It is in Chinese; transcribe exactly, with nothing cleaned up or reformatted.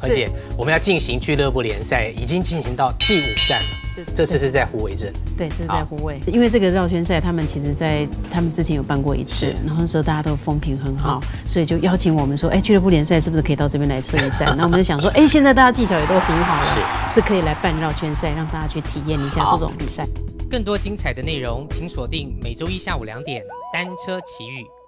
而且我们要进行俱乐部联赛，已经进行到第五站了。是，这次是在虎尾镇。 对，这是在虎尾。因为这个绕圈赛，他们其实在他们之前有办过一次，然后那时候大家都风评很好，所以就邀请我们说，哎，俱乐部联赛是不是可以到这边来设一站？那我们就想说，哎，现在大家技巧也都很好了，是，是可以来办绕圈赛，让大家去体验一下这种比赛。 更多精彩的内容，请锁定每周一下午两点《单车奇遇》。